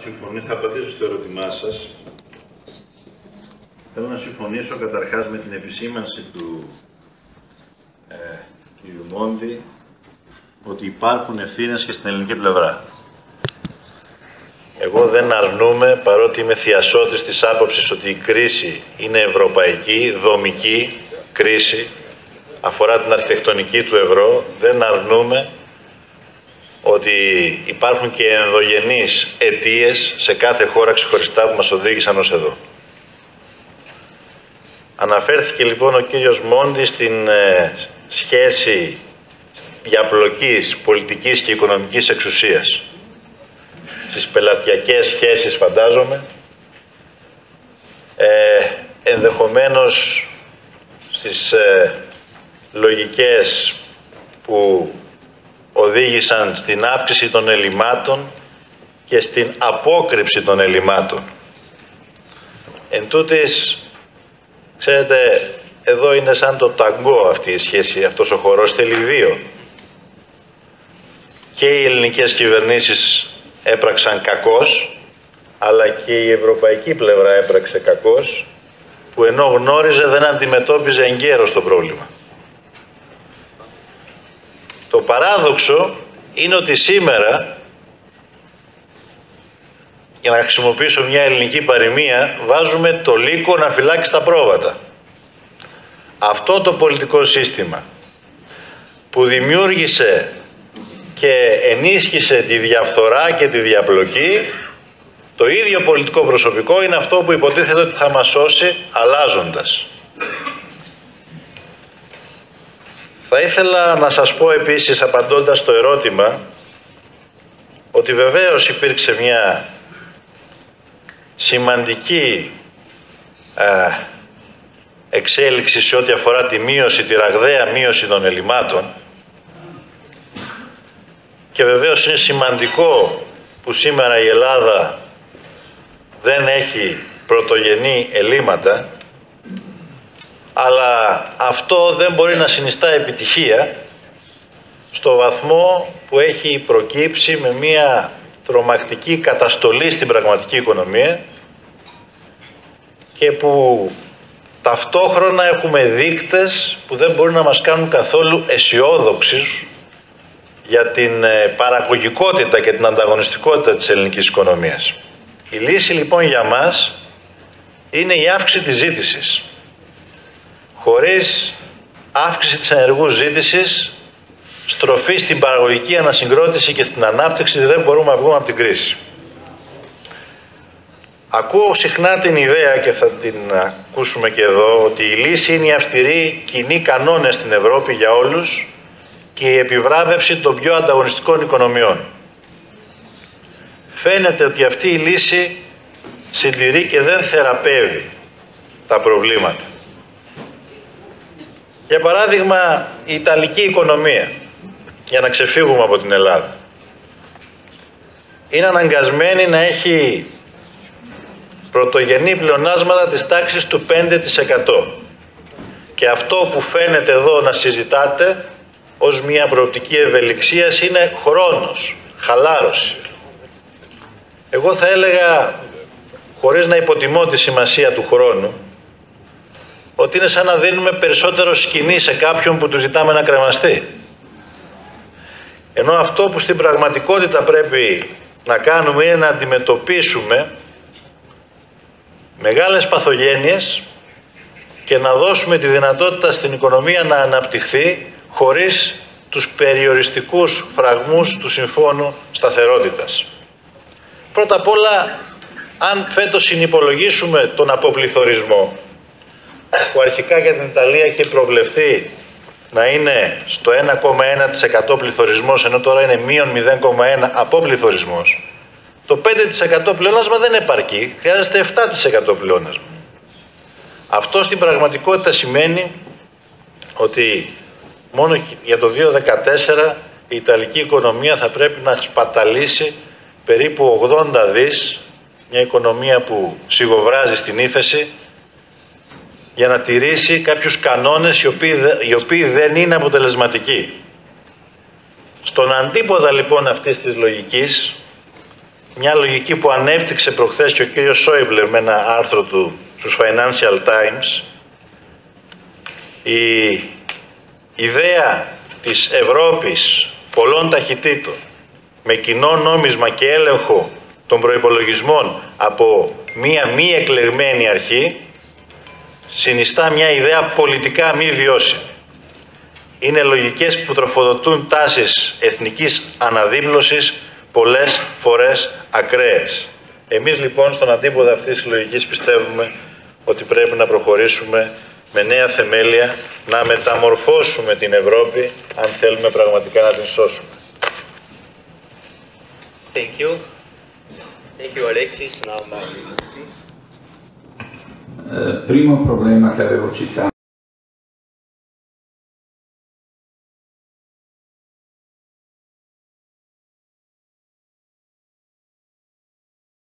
Θα απαντήσω στο ερώτημά σας. Θέλω να συμφωνήσω καταρχάς με την επισήμανση του κ. Μόντι ότι υπάρχουν ευθύνες και στην ελληνική πλευρά. Εγώ δεν αρνούμαι, παρότι είμαι θειασότης της άποψης ότι η κρίση είναι ευρωπαϊκή, δομική κρίση, αφορά την αρχιτεκτονική του ευρώ, δεν αρνούμαι ότι υπάρχουν και ενδογενείς αιτίες σε κάθε χώρα ξεχωριστά που μας οδήγησαν ως εδώ. Αναφέρθηκε λοιπόν ο κύριος Μόντι στην σχέση διαπλοκής πολιτικής και οικονομικής εξουσίας. Στις πελατειακές σχέσεις φαντάζομαι, ενδεχομένως στις λογικές που οδήγησαν στην αύξηση των ελλημάτων και στην απόκρυψη των ελλημάτων. Εν τούτης, ξέρετε, εδώ είναι σαν το ταγκό αυτή η σχέση, αυτός ο χορός θέλει δύο. Και οι ελληνικές κυβερνήσεις έπραξαν κακώς, αλλά και η ευρωπαϊκή πλευρά έπραξε κακώς, που ενώ γνώριζε δεν αντιμετώπιζε εγκαίρως το πρόβλημα. Το παράδοξο είναι ότι σήμερα, για να χρησιμοποιήσω μια ελληνική παροιμία, βάζουμε το λύκο να φυλάξει τα πρόβατα. Αυτό το πολιτικό σύστημα που δημιούργησε και ενίσχυσε τη διαφθορά και τη διαπλοκή, το ίδιο πολιτικό προσωπικό είναι αυτό που υποτίθεται ότι θα μας σώσει αλλάζοντας. Θα ήθελα να σας πω επίσης, απαντώντας στο ερώτημα, ότι βεβαίως υπήρξε μια σημαντική εξέλιξη σε ό,τι αφορά τη μείωση, τη ραγδαία μείωση των ελλημάτων, και βεβαίως είναι σημαντικό που σήμερα η Ελλάδα δεν έχει πρωτογενή ελλείμματα, αλλά αυτό δεν μπορεί να συνιστά επιτυχία στο βαθμό που έχει προκύψει με μια τρομακτική καταστολή στην πραγματική οικονομία και που ταυτόχρονα έχουμε δείκτες που δεν μπορούν να μας κάνουν καθόλου αισιόδοξους για την παραγωγικότητα και την ανταγωνιστικότητα της ελληνικής οικονομίας. Η λύση λοιπόν για μας είναι η αύξηση της ζήτησης. Χωρίς αύξηση της ενεργού ζήτησης, στροφή στην παραγωγική ανασυγκρότηση και στην ανάπτυξη, δεν μπορούμε να βγούμε από την κρίση. Ακούω συχνά την ιδέα, και θα την ακούσουμε και εδώ, ότι η λύση είναι οι αυστηροί κοινοί κανόνες στην Ευρώπη για όλους και η επιβράβευση των πιο ανταγωνιστικών οικονομιών. Φαίνεται ότι αυτή η λύση συντηρεί και δεν θεραπεύει τα προβλήματα. Για παράδειγμα, η Ιταλική οικονομία, για να ξεφύγουμε από την Ελλάδα, είναι αναγκασμένη να έχει πρωτογενή πλεονάσματα της τάξης του 5%. Και αυτό που φαίνεται εδώ να συζητάτε ως μια προοπτική ευελιξίας είναι χρόνος, χαλάρωση. Εγώ θα έλεγα, χωρίς να υποτιμώ τη σημασία του χρόνου, ότι είναι σαν να δίνουμε περισσότερο σκηνή σε κάποιον που του ζητάμε να κρεμαστεί. Ενώ αυτό που στην πραγματικότητα πρέπει να κάνουμε είναι να αντιμετωπίσουμε μεγάλες παθογένειες και να δώσουμε τη δυνατότητα στην οικονομία να αναπτυχθεί χωρίς τους περιοριστικούς φραγμούς του Συμφώνου Σταθερότητας. Πρώτα απ' όλα, αν φέτος συνυπολογίσουμε τον αποπληθωρισμό, που αρχικά για την Ιταλία είχε προβλεφθεί να είναι στο 1,1% πληθωρισμός, ενώ τώρα είναι μείον 0,1% αποπληθωρισμός, το 5% πλεόνασμα δεν επαρκεί, χρειάζεται 7% πλεόνασμα. Αυτό στην πραγματικότητα σημαίνει ότι μόνο για το 2014 η Ιταλική οικονομία θα πρέπει να σπαταλήσει περίπου 80 δις, μια οικονομία που σιγοβράζει στην ύφεση, για να τηρήσει κάποιους κανόνες οι οποίοι δεν είναι αποτελεσματικοί. Στον αντίποδα λοιπόν αυτής της λογικής, μια λογική που ανέπτυξε προχθές και ο κύριος Σόιμπλε με ένα άρθρο του στους Financial Times, η ιδέα της Ευρώπης πολλών ταχυτήτων με κοινό νόμισμα και έλεγχο των προϋπολογισμών από μία μη εκλεγμένη αρχή συνιστά μια ιδέα πολιτικά μη βιώσιμη. Είναι λογικές που τροφοδοτούν τάσεις εθνικής αναδίπλωσης, πολλές φορές ακραίες. Εμείς λοιπόν στον αντίποδα αυτής της λογικής πιστεύουμε ότι πρέπει να προχωρήσουμε με νέα θεμέλια, να μεταμορφώσουμε την Ευρώπη αν θέλουμε πραγματικά να την σώσουμε. Thank you. Thank you, Alexis. Now, Mario. Primo problema che avevo citato